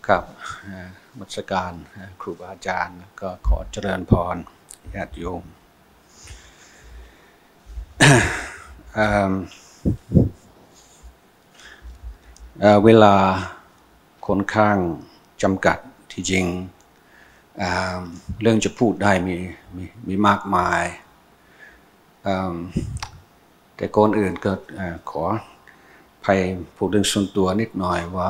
กับมัสการครูบาอาจารย์ก็ขอเจริญพรญาติโยมเวลาค่อนข้างจำกัดที่จริงเรื่องจะพูดได้มีมากมายแต่ก่อนอื่นก็ขอภัยพูดเรื่องส่วนตัวนิดหน่อยว่า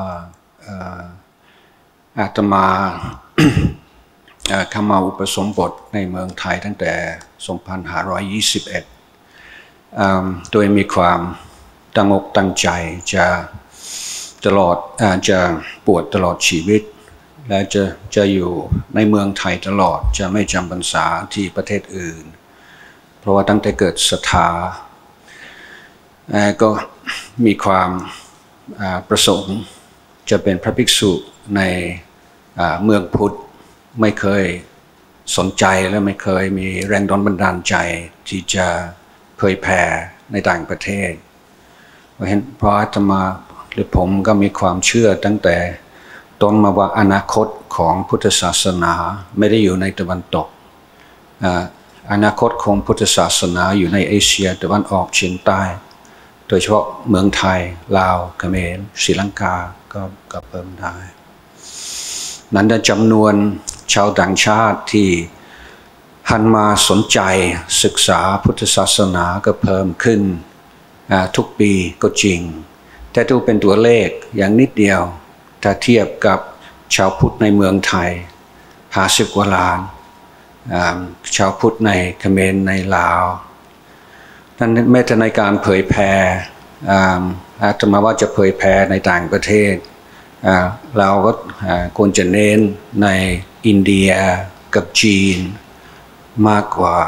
อาตมาเข้ามาอุปสมบทในเมืองไทยตั้งแต่ 2521 โดยมีความตั้งอกตั้งใจจะบวชตลอดชีวิตและจะอยู่ในเมืองไทยตลอดจะไม่จำพรรษาที่ประเทศอื่นเพราะว่าตั้งแต่เกิดศรัทธาก็มีความประสงค์จะเป็นพระภิกษุในเมืองพุทธไม่เคยสนใจและไม่เคยมีแรงดลบันดาลใจที่จะเผยแผ่ในต่างประเทศเพราะอาตมาหรือผมก็มีความเชื่อตั้งแต่ต้นมาว่าอนาคตของพุทธศาสนาไม่ได้อยู่ในตะวันตกอนาคตของพุทธศาสนาอยู่ในเอเชียตะวันออกเฉียงใต้โดยเฉพาะเมืองไทยลาวเขมรศรีลังกาก็เพิ่มได้นั้นจำนวนชาวต่างชาติที่หันมาสนใจศึกษาพุทธศาสนาก็เพิ่มขึ้นทุกปีก็จริงแต่ดูเป็นตัวเลขอย่างนิดเดียวถ้าเทียบกับชาวพุทธในเมืองไทย50 กว่าล้านชาวพุทธในเขมรในลาวนั้นแม้แต่ในการเผยแผ่อาตมาว่าจะเผยแผ่ในต่างประเทศเราก็ควรจะเน้นในอินเดียกับจีนมากกว่า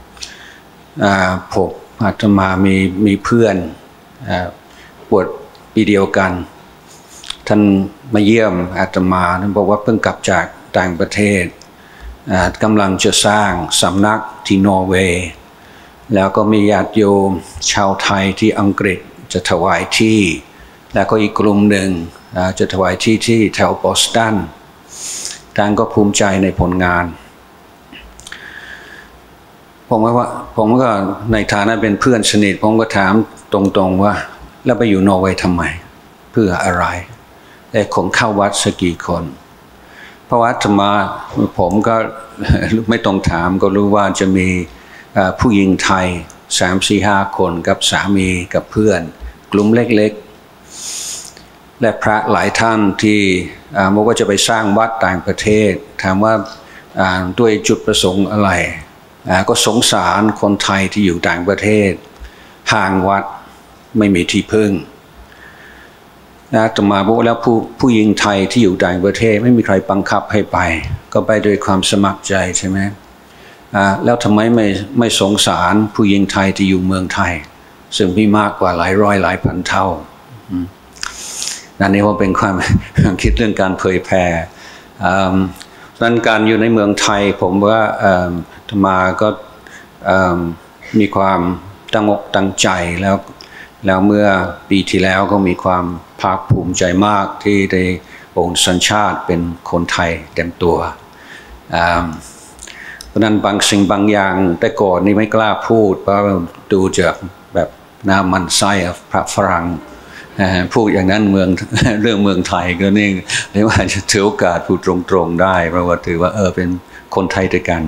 ผมอาตมามีเพื่อนบวชปีเดียวกันท่านมาเยี่ยมอาตมาท่านบอกว่าเพิ่งกลับจากต่างประเทศกำลังจะสร้างสำนักที่นอร์เวย์แล้วก็มีญาติโยมชาวไทยที่อังกฤษจะถวายที่แล้วก็อีกกลุ่มหนึ่งจะถวายที่แถวบอสตันต่างก็ภูมิใจในผลงานผมก็ในฐานะเป็นเพื่อนสนิทผมก็ถามตรงๆว่าแล้วไปอยู่นอร์เวย์ทำไมเพื่ออะไรแต่คงเข้าวัดสักกี่คนเพราะว่าธรรมะผมก็ไม่ต้องถามก็รู้ว่าจะมีผู้หญิงไทย 3-4-5 คนกับสามีกับเพื่อนกลุ่มเล็กๆและพระหลายท่านที่บอกว่าจะไปสร้างวัดต่างประเทศถามว่าด้วยจุดประสงค์อะไรก็สงสารคนไทยที่อยู่ต่างประเทศห่างวัดไม่มีที่พึ่งต่อมาบอกแล้วผู้หญิงไทยที่อยู่ต่างประเทศไม่มีใครบังคับให้ไปก็ไปโดยความสมัครใจใช่ไหมแล้วทำไมไม่สงสารผู้หญิงไทยที่อยู่เมืองไทยซึ่งมีมากกว่าหลายร้อยหลายพันเท่านั่นนี่ว่าเป็นความคิดเรื่องการเผยแผ่นั้นการอยู่ในเมืองไทยผมว่าธรรมาก็มีความตั้งอกตั้งใจแล้วเมื่อปีที่แล้วก็มีความภาคภูมิใจมากที่ได้โอนสัญชาติเป็นคนไทยเต็มตัวเพราะนั้นบางสิ่งบางอย่างแต่ก่อนนี่ไม่กล้าพูดเพราะดูจากแบบน้ำมันไส้พระฝรั่งพูดอย่างนั้นเรื่องเมืองไทยก็นี่เรียกว่าจะถือโอกาสพูดตรงๆได้เพราะว่าถือว่าเป็นคนไทยด้วยกัน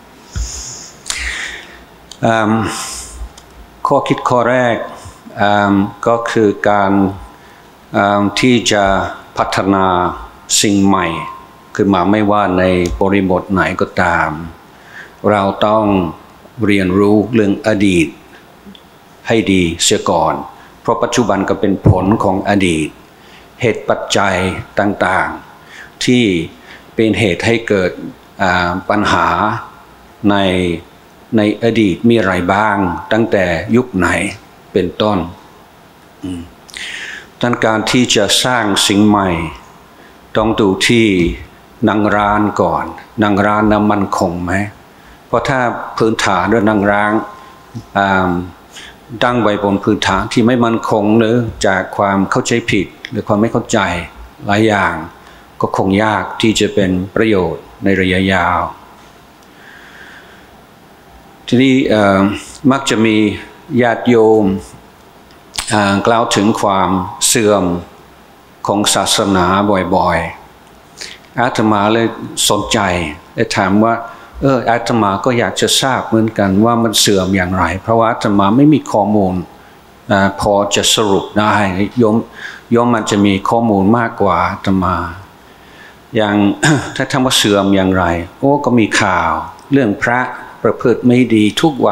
ข้อคิดข้อแรกก็คือการที่จะพัฒนาสิ่งใหม่ขึ้นมาไม่ว่าในบริบทไหนก็ตามเราต้องเรียนรู้เรื่องอดีตให้ดีเสียก่อนเพราะปัจจุบันก็เป็นผลของอดีตเหตุปัจจัยต่างๆที่เป็นเหตุให้เกิดปัญหาในอดีตมีอะไรบ้างตั้งแต่ยุคไหนเป็นต้นดังการที่จะสร้างสิ่งใหม่ต้องดูที่นางร้านก่อนนางร้านนั้นมั่นคงไหมเพราะถ้าพื้นฐานด้วยนางร้านตั้งไว้บนพื้นฐานที่ไม่มั่นคงหรือจากความเข้าใจผิดหรือความไม่เข้าใจหลายอย่างก็คงยากที่จะเป็นประโยชน์ในระยะยาวทีนี้มักจะมีญาติโยมกล่าวถึงความเสื่อมของศาสนาบ่อยๆอาตมาเลยสนใจและถามว่าอาตมาก็อยากจะทราบเหมือนกันว่ามันเสื่อมอย่างไรเพราะว่าอาตมาไม่มีข้อมูลพอจะสรุปได้โยมมันจะมีข้อมูลมากกว่าอาตมาอย่าง ถ้าทำว่าเสื่อมอย่างไรก็มีข่าวเรื่องพระประพฤติไม่ดีทุกวัน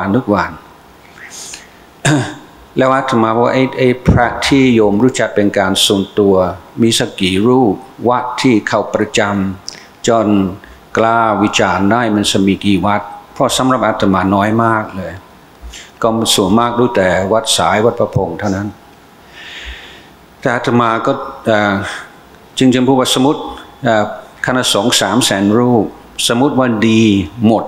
แล้วอาตมาว่าไอ้พระที่โยมรู้จักเป็นการส่วนตัวมีสักกี่รูปวัดที่เข้าประจำจนกล้าวิจารณ์ได้มันจะมีกี่วัดเพราะสำหรับอาตมาน้อยมากเลยก็ส่วนมากรู้แต่วัดสายวัดประพงษ์เท่านั้นแต่อาตมาก็จึงพูดว่าสมมติคณะสงฆ์300,000 รูปสมมติว่าดีหมด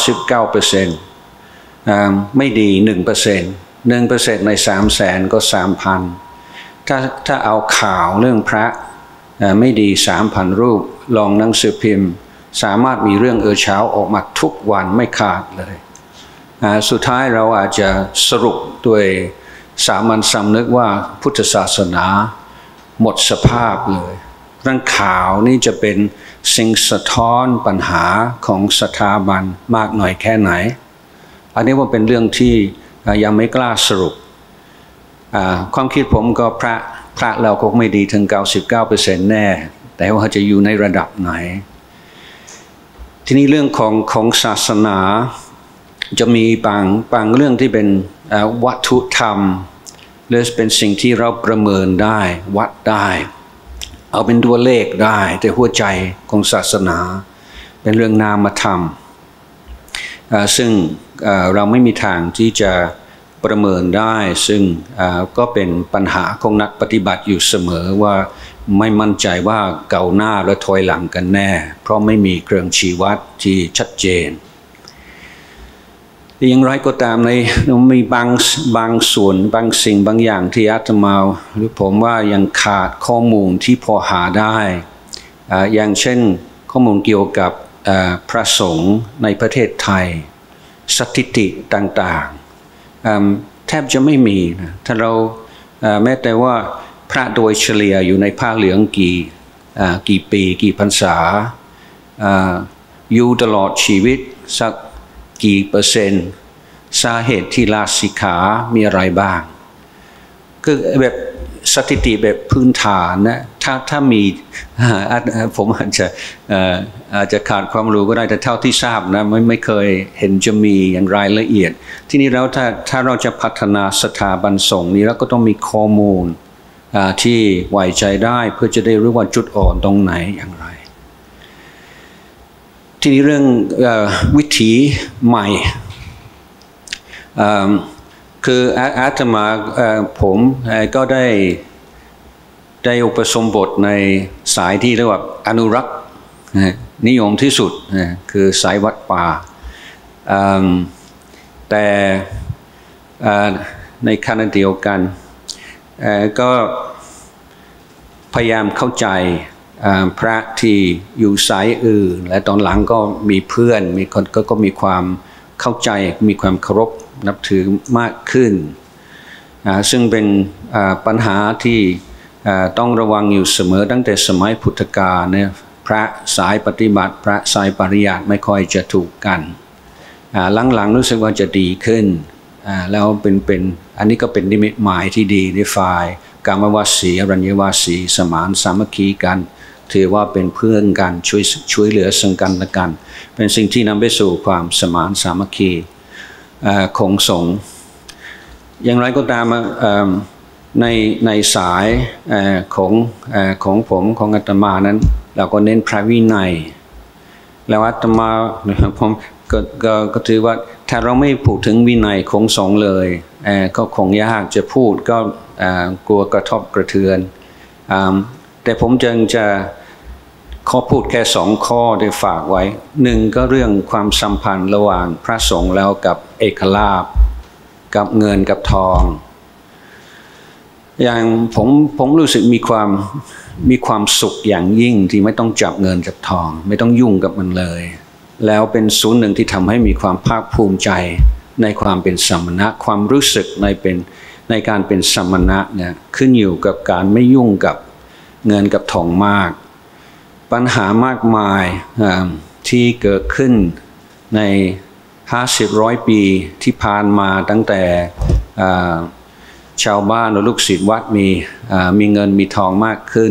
99% ไม่ดี 1% ใน 300,000 ก็ 3,000 ถ้าเอาข่าวเรื่องพระไม่ดี 3,000 รูปลองหนังสือพิมพ์สามารถมีเรื่องเช้าออกมาทุกวันไม่ขาดเลยสุดท้ายเราอาจจะสรุปด้วยสามัญสำนึกว่าพุทธศาสนาหมดสภาพเลยเรื่องข่าวนี่จะเป็นสิ่งสะท้อนปัญหาของสถาบันมากหน่อยแค่ไหนอันนี้ว่าเป็นเรื่องที่ยังไม่กล้าสรุปความคิดผมก็พระเราคงไม่ดีถึง 99% แน่แต่ว่าจะอยู่ในระดับไหนทีนี้เรื่องของศาสนาจะมีบางเรื่องที่เป็นวัตถุธรรมหรือเป็นสิ่งที่เราประเมินได้วัดได้เอาเป็นตัวเลขได้แต่หัวใจของศาสนาเป็นเรื่องนามธรรมซึ่งเราไม่มีทางที่จะประเมินได้ซึ่งก็เป็นปัญหาของนักปฏิบัติอยู่เสมอว่าไม่มั่นใจว่าเก่าหน้าและถอยหลังกันแน่เพราะไม่มีเครื่องชี้วัดที่ชัดเจนอย่างไรก็ตามมีบางส่วนบางสิ่งบางอย่างที่อาตมาหรือผมว่ายังขาดข้อมูลที่พอหาได้อย่างเช่นข้อมูลเกี่ยวกับพระสงฆ์ในประเทศไทยสถิติต่างๆแทบจะไม่มีนะถ้าเราแม้แต่ว่าพระโดยเฉลี่ยอยู่ในผ้าเหลืองกี่ปีกี่พรรษาอยู่ตลอดชีวิตสักกี่เปอร์เซ็นต์สาเหตุที่ลาสิกขามีอะไรบ้างคือแบบสถิติแบบพื้นฐานนะถ้ามีผมอาจจะขาดความรู้ก็ได้แต่เท่าที่ทราบนะไม่เคยเห็นจะมีอย่างรายละเอียดทีนี้แล้วถ้าเราจะพัฒนาสถาบันสงฆ์นี้เราก็ต้องมีข้อมูลที่ไว้ใจได้เพื่อจะได้รู้ว่าจุดอ่อนตรงไหนอย่างไรทีนี้เรื่องวิถีใหม่คืออาตมาผมก็ได้อุปสมบทในสายที่เรียกว่าอนุรักษ์นิยมที่สุดคือสายวัดป่าแต่ในขณะเดียวกันก็พยายามเข้าใจพระที่อยู่สายอื่นและตอนหลังก็มีเพื่อนมีคนก็มีความเข้าใจมีความเคารพนับถือมากขึ้นซึ่งเป็นปัญหาที่ต้องระวังอยู่เสมอตั้งแต่สมัยพุทธกาลเนี่ยพระสายปฏิบัติพระสายปริยัติไม่ค่อยจะถูกกันหลังๆรู้สึกว่าจะดีขึ้นแล้วเป็นอันนี้ก็เป็นนิมิตหมายที่ดีในฝ่ายกามวสีอรัญญวสีสมานสามัคคีกันถือว่าเป็นเพื่อนกันช่วยเหลือซึ่งกันและกันเป็นสิ่งที่นำไปสู่ความสมานสามัคคีของสงฆ์อย่างไรก็ตามในสายของผมของอาตมานั้นเราก็เน้นพระวินัยแล้วอาตมาผมก็ถือว่าถ้าเราไม่พูดถึงวินัยของสงฆ์เลยก็คงยากจะพูดก็กลัวกระทบกระเทือนแต่ผมจะขอพูดแค่2 ข้อได้ฝากไว้1ก็เรื่องความสัมพันธ์ระหว่างพระสงฆ์แล้วกับเอกลาภกับเงินกับทองอย่างผมรู้สึกมีความสุขอย่างยิ่งที่ไม่ต้องจับเงินจับทองไม่ต้องยุ่งกับมันเลยแล้วเป็นส่วนหนึ่งที่ทำให้มีความภาคภูมิใจในความเป็นสมณะความรู้สึกในการเป็นสมณะเนี่ยขึ้นอยู่กับการไม่ยุ่งกับเงินกับทองมากปัญหามากมายที่เกิดขึ้นใน50-100 ปีที่ผ่านมาตั้งแต่ชาวบ้านหรือลูกศิษย์วัดมีเงินมีทองมากขึ้น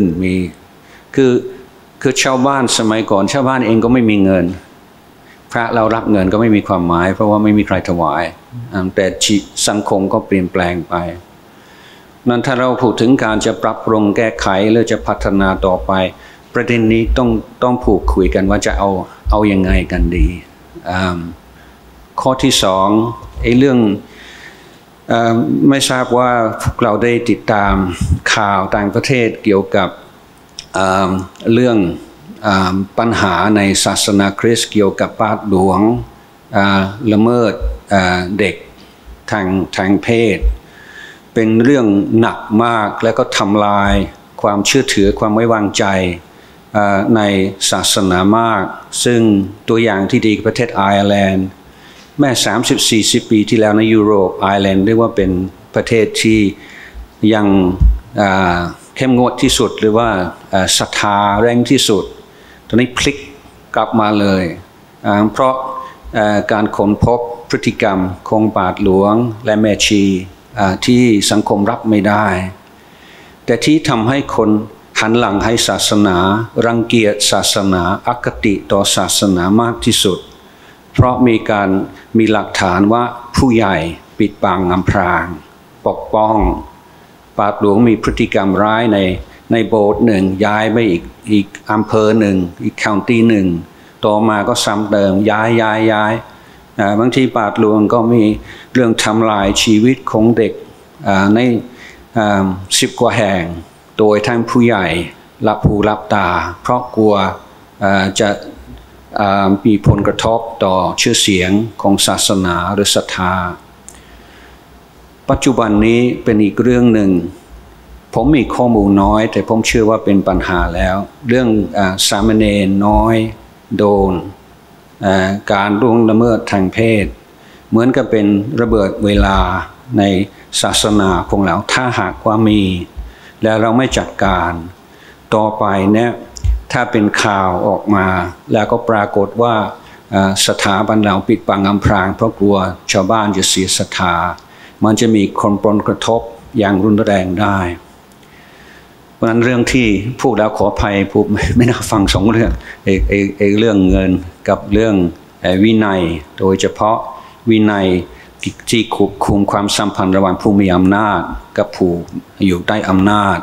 คือชาวบ้านสมัยก่อนชาวบ้านเองก็ไม่มีเงินพระเรารับเงินก็ไม่มีความหมายเพราะว่าไม่มีใครถวายแต่สังคมก็เปลี่ยนแปลงไปนั้นถ้าเราพูดถึงการจะปรับปรุงแก้ไขหรือจะพัฒนาต่อไปประเด็นนี้ต้องพูดคุยกันว่าจะเอายังไงกันดีข้อที่สองเรื่องไม่ทราบว่าเราได้ติดตามข่าวต่างประเทศเกี่ยวกับเรื่องปัญหาในศาสนาคริสต์เกี่ยวกับบาทหลวงละเมิดเด็กทางเพศเป็นเรื่องหนักมากและก็ทำลายความเชื่อถือความไว้วางใจในศาสนามากซึ่งตัวอย่างที่ดีประเทศไอร์แลนด์แม้30-40 ปีที่แล้วในยุโรปไอร์แลนด์เรียกว่าเป็นประเทศที่ยังเข้มงวดที่สุดหรือว่าศรัทธาแรงที่สุดตอนนี้พลิกกลับมาเลยเพราะการค้นพบพฤติกรรมของบาทหลวงและแม่ชีที่สังคมรับไม่ได้แต่ที่ทำให้คนหันหลังให้ศาสนารังเกียจศาสนาอคติต่อศาสนามากที่สุดเพราะมีหลักฐานว่าผู้ใหญ่ปิดบังอำพรางปกป้องบาทหลวงมีพฤติกรรมร้ายในโบสถ์หนึ่งย้ายไปอีกอำเภอหนึ่งอีกคันตี้หนึ่งต่อมาก็ซ้ำเติมย้ายบางทีบาทหลวงก็มีเรื่องทำลายชีวิตของเด็กใน10 กว่าแห่งโดยทั้งผู้ใหญ่รับหูรับตาเพราะกลัวจะมีผลกระทบต่อชื่อเสียงของศาสนาหรือศรัทธาปัจจุบันนี้เป็นอีกเรื่องหนึ่งผมมีข้อมูลน้อยแต่ผมเชื่อว่าเป็นปัญหาแล้วเรื่องสามเณรน้อยโดนการล่วงละเมิดทางเพศเหมือนกับเป็นระเบิดเวลาในศาสนาของเราถ้าหากว่ามีแล้วเราไม่จัดการต่อไปเนี่ยถ้าเป็นข่าวออกมาแล้วก็ปรากฏว่าสถาบันเราปิดบังอำพรางเพราะกลัวชาวบ้านจะเสียศรัทธามันจะมีผลกระทบอย่างรุนแรงได้เพราะนั้นเรื่องที่พูดแล้วขออภัยพูดไม่น่าฟัง2 เรื่องเรื่องเงินกับเรื่องวินัยโดยเฉพาะวินัยที่ควบคุมความสัมพันธ์ระหว่างผู้มีอำนาจกับผู้อยู่ใต้อำนาจ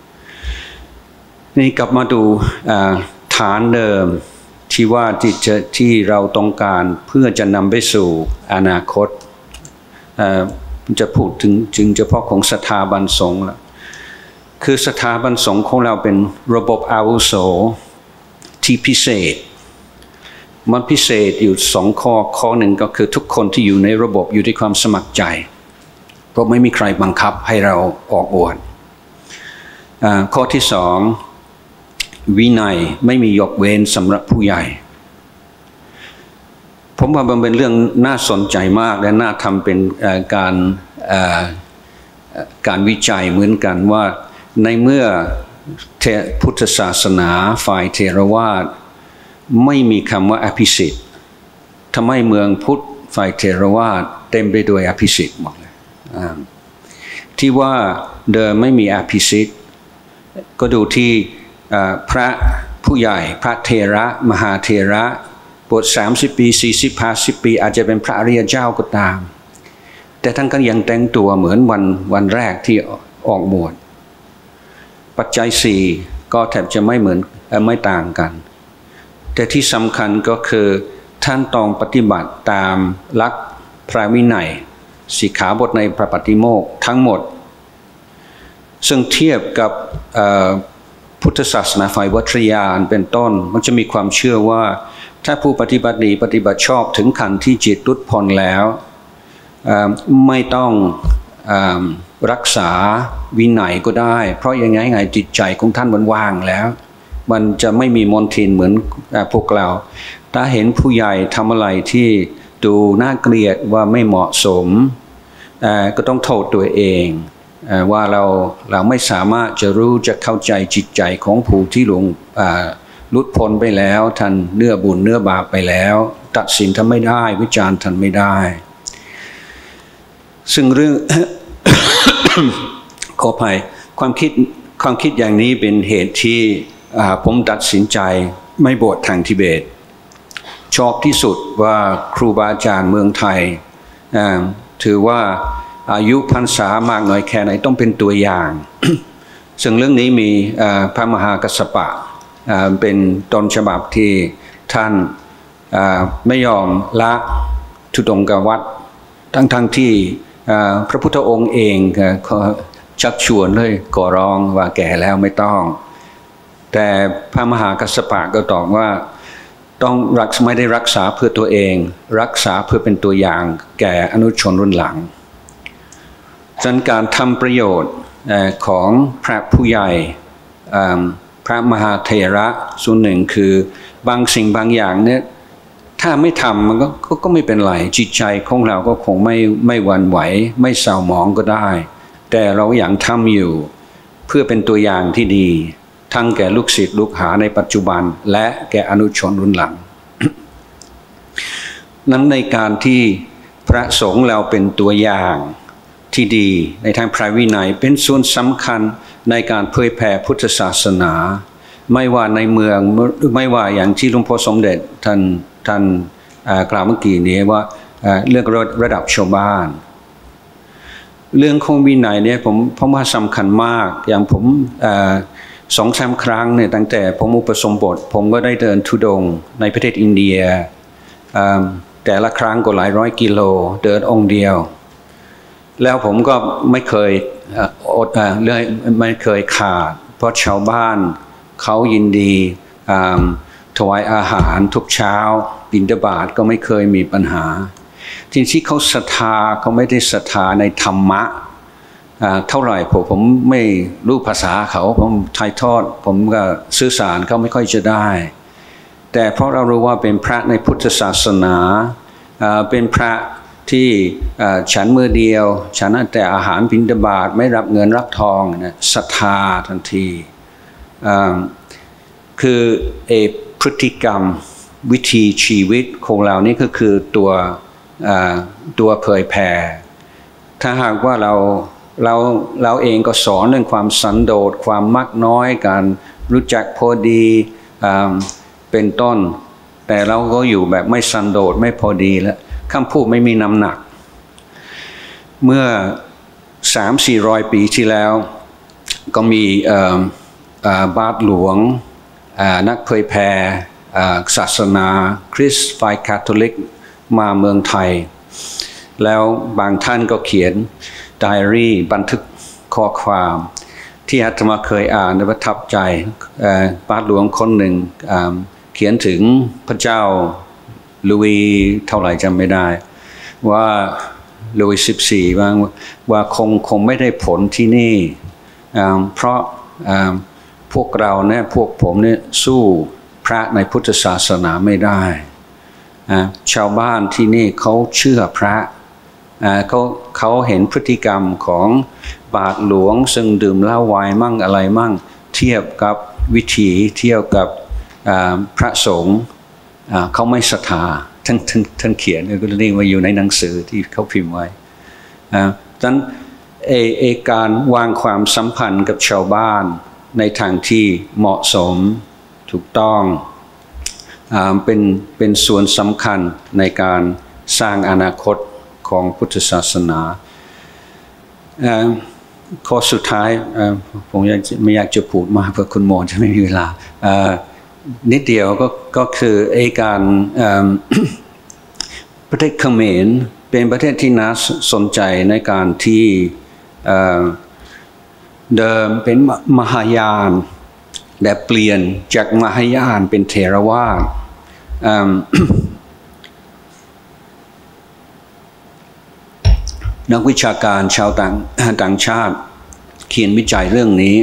นี่กลับมาดูฐานเดิมที่ว่าที่เราต้องการเพื่อจะนำไปสู่อนาคตจะพูดถึงเฉพาะของสถาบันสงฆ์ละคือสถาบันสงฆ์ของเราเป็นระบบอาวุโสที่พิเศษมันพิเศษอยู่2 ข้อหนึ่งก็คือทุกคนที่อยู่ในระบบอยู่ด้วยความสมัครใจเพราะไม่มีใครบังคับให้เราออกบวชข้อที่2วินัยไม่มียกเว้นสำหรับผู้ใหญ่ผมว่ามันเป็นเรื่องน่าสนใจมากและน่าทำเป็นการวิจัยเหมือนกันว่าในเมื่อพุทธศาสนาฝ่ายเทรวาทไม่มีคำว่าอภิสิทธิ์ทำไมเมืองพุทธฝ่ายเทรวาทเต็มไปด้วยอภิสิทธิ์หมดเลยที่ว่าเดิมไม่มีอภิสิทธิ์ก็ดูที่พระผู้ใหญ่พระเทระมหาเทระบวช30 ปี40-50 ปีอาจจะเป็นพระอริยเจ้าก็ตามแต่ท่านก็ยังแต่งตัวเหมือนวันแรกที่ออกบวชปัจจัย4ก็แทบจะไม่ต่างกันแต่ที่สำคัญก็คือท่านต้องปฏิบัติตามหลักพระวินัยสิกขาบทในพระปฏิโมกข์ทั้งหมดซึ่งเทียบกับพุทธศาสนาฝ่ายวัตรยานเป็นต้นมันจะมีความเชื่อว่าถ้าผู้ปฏิบัติดีปฏิบัติชอบถึงขั้นที่จิตหลุดพ้นแล้วไม่ต้องรักษาวินัยก็ได้เพราะยังไงจิตใจของท่านมันว่างแล้วมันจะไม่มีมลทินเหมือนพวกเราถ้าเห็นผู้ใหญ่ทำอะไรที่ดูน่าเกลียดว่าไม่เหมาะสมก็ต้องโทษตัวเองว่าเราไม่สามารถจะรู้จะเข้าใจจิตใจของผู้ที่หลุดพ้นไปแล้วท่านเนื้อบุญเนื้อบาปไปแล้วตัดสินท่านไม่ได้วิจารณ์ท่านไม่ได้ซึ่งเรื่อง ขออภัยความคิดอย่างนี้เป็นเหตุที่ผมตัดสินใจไม่บวชทางทิเบตชอบที่สุดว่าครูบาอาจารย์เมืองไทยถือว่าอายุพรรษามากน้อยแค่ไหนต้องเป็นตัวอย่าง ซึ่งเรื่องนี้มีพระมหากัสสปะเป็นต้นฉบับที่ท่านไม่ยอมละทุดงกวัฏทั้งที่พระพุทธองค์เองก็ชักชวนเลยก่อร้องว่าแก่แล้วไม่ต้องแต่พระมหากัสสปะก็ตอบว่าต้องไม่ได้รักษาเพื่อตัวเองรักษาเพื่อเป็นตัวอย่างแก่อนุชนรุ่นหลังฉะนั้นการทำประโยชน์ของพระผู้ใหญ่พระมหาเถระส่วนหนึ่งคือบางสิ่งบางอย่างเนี่ยถ้าไม่ทำมันก็ไม่เป็นไรจิตใจของเราก็คงไม่หวั่นไหวไม่เศร้าหมองก็ได้แต่เราอยากทำอยู่เพื่อเป็นตัวอย่างที่ดีทั้งแก่ลูกศิษย์ลูกหาในปัจจุบันและแก่อนุชนรุ่นหลัง นั้นในการที่พระสงฆ์เราเป็นตัวอย่างที่ดีในทางพระวินัยเป็นส่วนสำคัญในการเผยแผ่พุทธศาสนาไม่ว่าในเมืองไม่ว่าอย่างที่หลวงพ่อสมเด็จท่านกล่าวเมื่อกี้นี้ว่าเรื่องระดับชาวบ้านเรื่องของวินัยเนี่ยผมว่าสำคัญมากอย่างผม2-3 ครั้งเนี่ยตั้งแต่ผมอุปสมบทผมก็ได้เดินธุดงค์ในประเทศอินเดียแต่ละครั้งก็หลายร้อยกิโลเดินองค์เดียวแล้วผมก็ไม่เคยไม่เคยขาดเพราะชาวบ้านเขายินดีถวายอาหารทุกเช้าบิณฑบาตก็ไม่เคยมีปัญหาจริงๆเขาศรัทธาเขาไม่ได้ศรัทธาในธรรมะเท่าไหร่ผมไม่รู้ภาษาเขาผมถ่ายทอดผมก็สื่อสารเขาไม่ค่อยจะได้แต่เพราะเรารู้ว่าเป็นพระในพุทธศาสนาเป็นพระที่ฉันมื้อเดียวฉันแต่อาหารบิณฑบาตไม่รับเงินรับทองนะศรัทธาทันทีคือพฤติกรรมวิธีชีวิตของเรานี่ก็คือตัวเผยแผ่ถ้าหากว่าเราเองก็สอนเรื่องความสันโดษความมักน้อยการรู้จักพอดีเป็นต้นแต่เราก็อยู่แบบไม่สันโดษไม่พอดีแล้วคำพูดไม่มีน้ำหนักเมื่อ 300-400 ปีที่แล้วก็มีบาทหลวงนักเผยแผ่ศาสนาคริสต์ฝ่ายคาทอลิกมาเมืองไทยแล้วบางท่านก็เขียนไดอารี่บันทึกข้อความที่อาตมาเคยอ่านและประทับใจบาทหลวงคนหนึ่งเขียนถึงพระเจ้าลุยเท่าไหร่จำไม่ได้ว่าลุย14ว่าคงไม่ได้ผลที่นี่เพราะพวกเราเนี่ยพวกผมเนี่ยสู้พระในพุทธศาสนาไม่ได้ชาวบ้านที่นี่เขาเชื่อพระเขาเห็นพฤติกรรมของบาทหลวงซึ่งดื่มเหล้าวายมั่งอะไรมั่งเทียบกับวิถีเทียบกับพระสงฆ์เขาไม่ศรัทธาท่านเขียนก็เรียกว่าอยู่ในหนังสือที่เขาพิมพ์ไว้ดังนั้นการวางความสัมพันธ์กับชาวบ้านในทางที่เหมาะสมถูกต้องเป็นส่วนสำคัญในการสร้างอนาคตของพุทธศาสนาข้อสุดท้ายผมไม่อยากจะพูดมากเพราะคุณโมจะไม่มีเวลานิดเดียวก็คือการประเทศเขมรเป็นประเทศที่น่าสนใจในการที่เดิมเป็นมหายานและเปลี่ยนจากมหายานเป็นเถรวาทนักวิชาการชาวต่างชาติเขียนวิจัยเรื่องนี้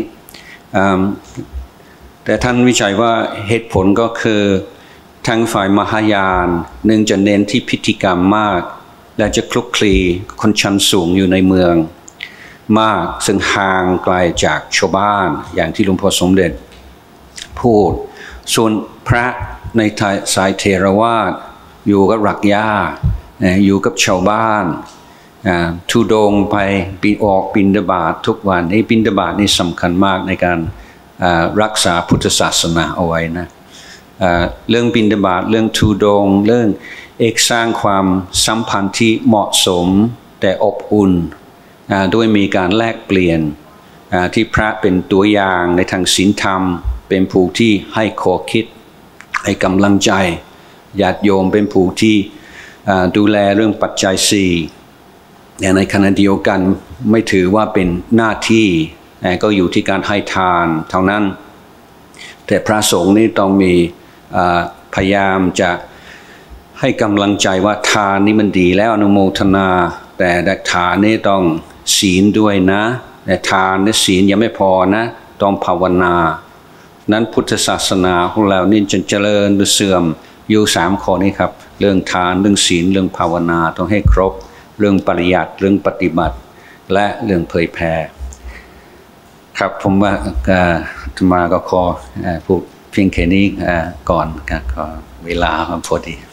แต่ท่านวิจัยว่าเหตุผลก็คือทางฝ่ายมหายานหนึ่งจะเน้นที่พิธีกรรมมากและจะคลุกคลีคนชั้นสูงอยู่ในเมืองมากซึ่งห่างไกลจากชาวบ้านอย่างที่หลวงพ่อสมเด็จพูดส่วนพระในสายเทรวาสอยู่กับรักญาอยู่กับชาวบ้านทุดงไปออกบิณฑบาตทุกวันบิณฑบาตนี่สำคัญมากในการรักษาพุทธศาสนาเอาไว้นะเรื่องบิณฑบาตเรื่องทุดงเรื่องสร้างความสัมพันธ์ที่เหมาะสมแต่อบอุ่นด้วยมีการแลกเปลี่ยนที่พระเป็นตัวอย่างในทางศีลธรรมเป็นผู้ที่ให้ข้อคิดให้กำลังใจญาติโยมเป็นผู้ที่ดูแลเรื่องปัจจัยสี่ในขณะเดียวกันไม่ถือว่าเป็นหน้าที่ก็อยู่ที่การให้ทานเท่านั้นแต่พระสงฆ์นี่ต้องมีพยายามจะให้กำลังใจว่าทานนี่มันดีแล้วอนุโมทนาแต่ทานนี่ต้องศีลด้วยนะแต่ทานและศีลยังไม่พอนะต้องภาวนานั้นพุทธศาสนาของเรานี่จะเจริญหรือเสื่อมอยู่3 ข้อนี้ครับเรื่องทานเรื่องศีลเรื่องภาวนาต้องให้ครบเรื่องปริยัติเรื่องปฏิบัติและเรื่องเผยแผ่ครับผมว่ามาก็ขอพูดเพียงแค่นี้ก่อนก็เวลาพอดี